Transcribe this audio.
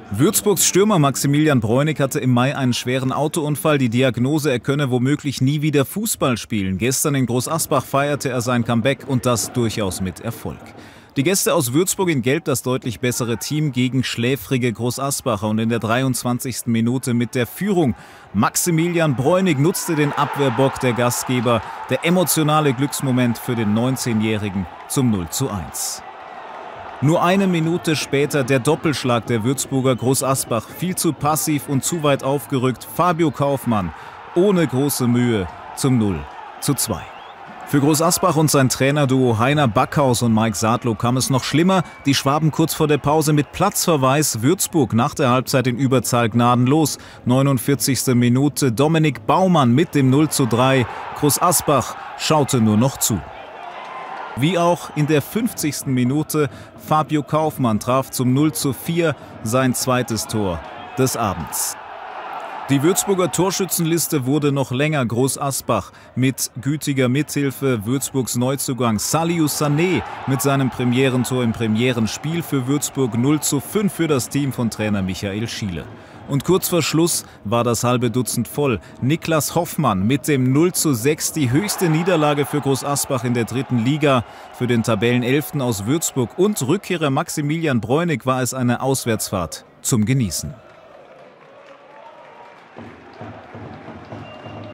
Würzburgs Stürmer Maximilian Bräunig hatte im Mai einen schweren Autounfall. Die Diagnose, er könne womöglich nie wieder Fußball spielen. Gestern in Großasbach feierte er sein Comeback und das durchaus mit Erfolg. Die Gäste aus Würzburg in Gelb, das deutlich bessere Team gegen schläfrige Großasbacher. Und in der 23. Minute mit der Führung. Maximilian Bräunig nutzte den Abwehrbock der Gastgeber. Der emotionale Glücksmoment für den 19-Jährigen zum 0:1. Nur eine Minute später der Doppelschlag der Würzburger. Großasbach viel zu passiv und zu weit aufgerückt. Fabio Kaufmann ohne große Mühe zum 0:2. Für Großasbach und sein Trainerduo Heiner Backhaus und Mike Sadlow kam es noch schlimmer. Die Schwaben kurz vor der Pause mit Platzverweis. Würzburg nach der Halbzeit in Überzahl gnadenlos. 49. Minute Dominik Baumann mit dem 0:3. Großasbach schaute nur noch zu. Wie auch in der 50. Minute Fabio Kaufmann traf zum 0:4 sein zweites Tor des Abends. Die Würzburger Torschützenliste wurde noch länger. Großasbach mit gütiger Mithilfe. Würzburgs Neuzugang Saliou Sané mit seinem Premierentor im Premierenspiel für Würzburg. 0:5 für das Team von Trainer Michael Schiele. Und kurz vor Schluss war das halbe Dutzend voll. Niklas Hoffmann mit dem 0:6, die höchste Niederlage für Großasbach in der 3. Liga. Für den Tabellenelften aus Würzburg und Rückkehrer Maximilian Bräunig war es eine Auswärtsfahrt zum Genießen.